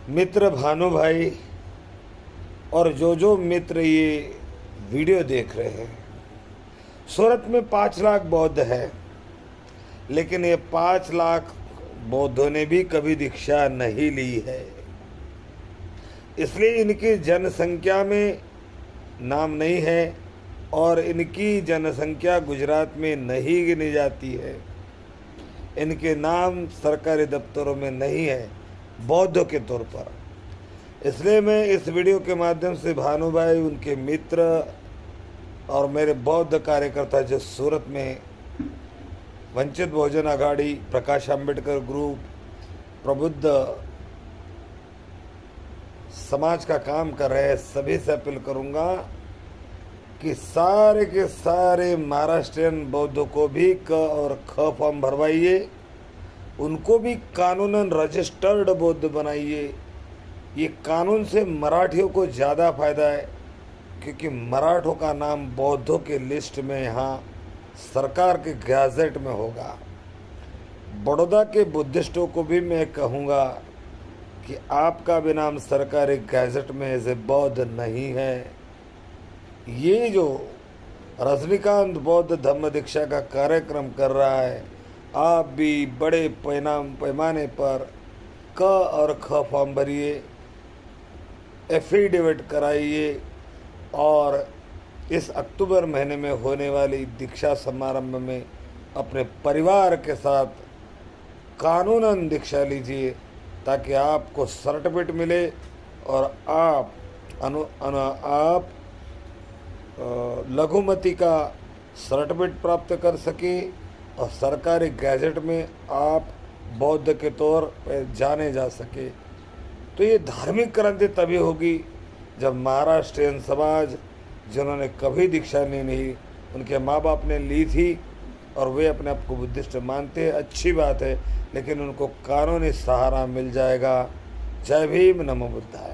मित्र भानु भाई और जो मित्र ये वीडियो देख रहे हैं, सूरत में 5 लाख बौद्ध है, लेकिन ये 5 लाख बौद्धों ने भी कभी दीक्षा नहीं ली है। इसलिए इनकी जनसंख्या में नाम नहीं है और इनकी जनसंख्या गुजरात में नहीं गिनी जाती है। इनके नाम सरकारी दफ्तरों में नहीं है बौद्धों के तौर पर। इसलिए मैं इस वीडियो के माध्यम से भानु भाई, उनके मित्र और मेरे बौद्ध कार्यकर्ता जो सूरत में वंचित बहुजन आघाड़ी, प्रकाश आंबेडकर ग्रुप, प्रबुद्ध समाज का काम कर रहे हैं, सभी से अपील करूंगा कि सारे के सारे महाराष्ट्रियन बौद्धों को भी क और ख फॉर्म भरवाइए, उनको भी कानूनन रजिस्टर्ड बौद्ध बनाइए। ये कानून से मराठियों को ज़्यादा फायदा है, क्योंकि मराठों का नाम बौद्धों के लिस्ट में यहाँ सरकार के गैजेट में होगा। बड़ौदा के बुद्धिस्टों को भी मैं कहूँगा कि आपका भी नाम सरकारी गैजेट में एज ए बौद्ध नहीं है। ये जो रजनीकांत बौद्ध धम्म दीक्षा का कार्यक्रम कर रहा है, आप भी बड़े पैमाने पर क और ख फॉर्म भरिए, एफिडेविट कराइए और इस अक्टूबर महीने में होने वाली दीक्षा समारंभ में अपने परिवार के साथ कानूनन दीक्षा लीजिए, ताकि आपको सर्टिफिकेट मिले और आप लघुमती का सर्टिफिकेट प्राप्त कर सके और सरकारी गैजेट में आप बौद्ध के तौर पर जाने जा सके। तो ये धार्मिक क्रांति तभी होगी जब महाराष्ट्रियन समाज, जिन्होंने कभी दीक्षा नहीं, उनके माँ बाप ने ली थी और वे अपने आप को बुद्धिस्ट मानते हैं, अच्छी बात है, लेकिन उनको कानूनी सहारा मिल जाएगा। जय भीम, नमो बुद्धाय।